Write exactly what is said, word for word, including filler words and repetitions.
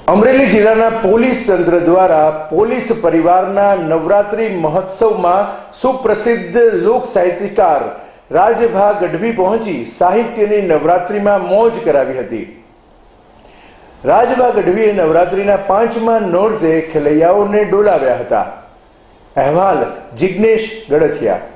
અમરેલી જિલ્લાના પોલીસ તંત્ર દ્વારા પોલીસ પરિવારના નવરાત્રી મહોત્સવમાં સુપ્રસિદ્ધ લોક સાહિત્યકાર રાજભા ગઢવી પહોંચી સાહિત્યની નવરાત્રીમાં મોજ કરાવી હતી। રાજભા ગઢવીએ નવરાત્રીના પાંચમા નોરતે ખેલૈયાઓને ડોલાવ્યા હતા। અહેવાલ જિગ્નેશ ગડથિયા।